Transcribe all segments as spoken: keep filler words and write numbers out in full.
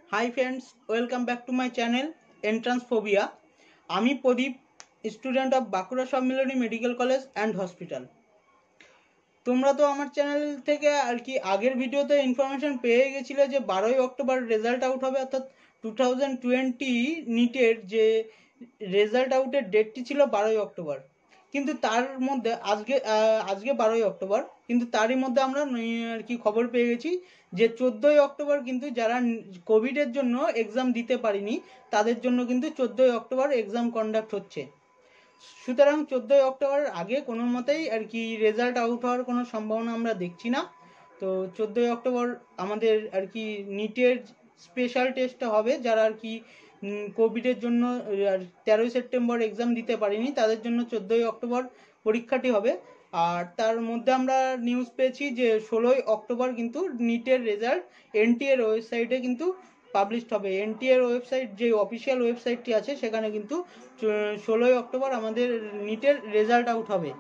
High friends, welcome back to my channel entrance phobia. আমি Pradip, student of Bankura Sammilani medical college and hospital. তোমরা তো আমার channel থেকে আর কি আগের ভিডিওতে ইনফরমেশন পেয়ে গেছিলে যে বারোই অক্টোবর রেজাল্ট আউট হবে, অর্থাৎ টু থাউজেন্ড টোয়েন্টি নিটের যে রেজাল্ট আউটের ডেটটি ছিল বারোই অক্টোবর। কিন্তু তার মধ্যে আজকে আজকে বারোই অক্টোবর, কিন্তু তারই মধ্যে আমরা আর কি খবর পেয়ে গেছি যে চোদ্দোই অক্টোবর কিন্তু যারা কোভিডের জন্য এক্সাম দিতে পারিনি তাদের জন্য কিন্তু চোদ্দোই অক্টোবর এক্সাম কন্ডাক্ট হচ্ছে। সুতরাং চোদ্দোই অক্টোবর আগে কোনো মতেই আর কি রেজাল্ট আউট হওয়ার কোনো সম্ভাবনা আমরা দেখছি না। তো চোদ্দোই অক্টোবর আমাদের আর কি নিটের স্পেশাল টেস্টটা হবে, যারা আর কি কোভিডের জন্য তেরোই সেপ্টেম্বর এক্সাম দিতে পারিনি তাদের জন্য চোদ্দোই অক্টোবর পরীক্ষাটি হবে। আর তার মধ্যে আমরা নিউজ পেয়েছি যে ষোলোই অক্টোবর কিন্তু নিটের রেজাল্ট এনটিএর ওয়েবসাইটে কিন্তু পাবলিশড হবে। এনটিএর ওয়েবসাইট যে অফিসিয়াল ওয়েবসাইটটি আছে সেখানে কিন্তু ষোলোই অক্টোবর আমাদের নিটের রেজাল্ট আউট হবে।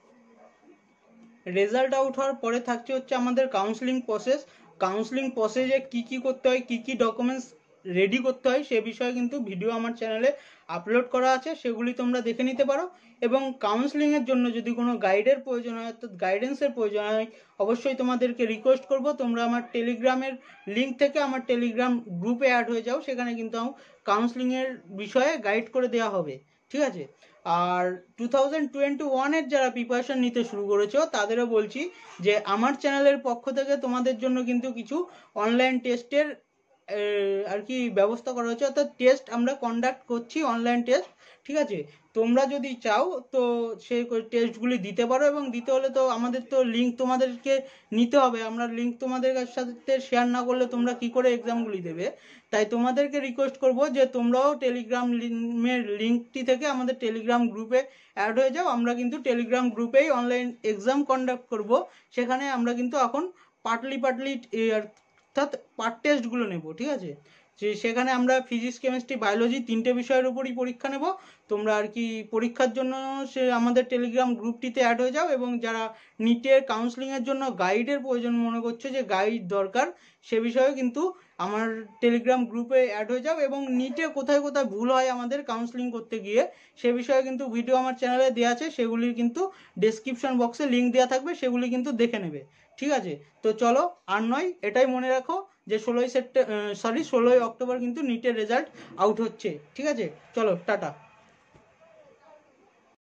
রেজাল্ট আউট হওয়ার পরে থাকছে হচ্ছে আমাদের কাউন্সিলিং প্রসেস। কাউন্সিলিং প্রসেসে কী কী করতে হয়, কী কী ডকুমেন্টস রেডি করতে হয় সে বিষয়ে কিন্তু ভিডিও আমার চ্যানেলে আপলোড করা আছে, সেগুলি তোমরা দেখে নিতে পারো। এবং কাউন্সিলিংয়ের জন্য যদি কোনো গাইডের প্রয়োজন হয়, অর্থাৎ গাইডেন্সের প্রয়োজন হয়, অবশ্যই তোমাদেরকে রিকোয়েস্ট করব তোমরা আমার টেলিগ্রামের লিঙ্ক থেকে আমার টেলিগ্রাম গ্রুপে অ্যাড হয়ে যাও, সেখানে কিন্তু কাউন্সিলিংয়ের বিষয়ে গাইড করে দেওয়া হবে, ঠিক আছে। আর টু থাউজেন্ড টোয়েন্টি ওয়ানের যারা প্রিপারেশন নিতে শুরু করেছো তাদেরও বলছি যে আমার চ্যানেলের পক্ষ থেকে তোমাদের জন্য কিন্তু কিছু অনলাইন টেস্টের আর কি ব্যবস্থা করা হচ্ছে, অর্থাৎ টেস্ট আমরা কন্ডাক্ট করছি, অনলাইন টেস্ট, ঠিক আছে। তোমরা যদি চাও তো সেই টেস্টগুলি দিতে পারো, এবং দিতে হলে তো আমাদের তো লিঙ্ক তোমাদেরকে নিতে হবে। আমরা লিঙ্ক তোমাদের সাথে শেয়ার না করলে তোমরা কি করে এক্সামগুলি দেবে। তাই তোমাদেরকে রিকোয়েস্ট করব যে তোমরাও টেলিগ্রাম লিঙ্কটি থেকে আমাদের টেলিগ্রাম গ্রুপে অ্যাড হয়ে যাও। আমরা কিন্তু টেলিগ্রাম গ্রুপেই অনলাইন এক্সাম কন্ডাক্ট করব, সেখানে আমরা কিন্তু এখন পার্টলি পার্টলি অর্থাৎ পার্ট টেস্টগুলো নেব, ঠিক আছে। যে সেখানে আমরা ফিজিক্স, কেমিস্ট্রি, বায়োলজি তিনটে বিষয়ের উপরই পরীক্ষা নেব। তোমরা আর কি পরীক্ষার জন্য সে আমাদের টেলিগ্রাম গ্রুপটিতে অ্যাড হয়ে যাও, এবং যারা নিটের কাউন্সিলিংয়ের জন্য গাইডের প্রয়োজন মনে করছে যে গাইড দরকার, সে বিষয়ে কিন্তু আমার টেলিগ্রাম গ্রুপে অ্যাড হয়ে যাও। এবং নিটে কোথায় কোথায় ভুল হয় আমাদের কাউন্সিলিং করতে গিয়ে সে বিষয়ে কিন্তু ভিডিও আমার চ্যানেলে দেওয়া আছে, সেগুলির কিন্তু ডেসক্রিপশন বক্সে লিঙ্ক দেওয়া থাকবে, সেগুলি কিন্তু দেখে নেবে, ঠিক আছে। তো চলো, আর নয়, এটাই মনে রাখো যে ষোলোই সেপ্টেম্বর সরি ষোলোই অক্টোবর কিন্তু নিটের রেজাল্ট আউট হচ্ছে, ঠিক আছে। চলো, টাটা।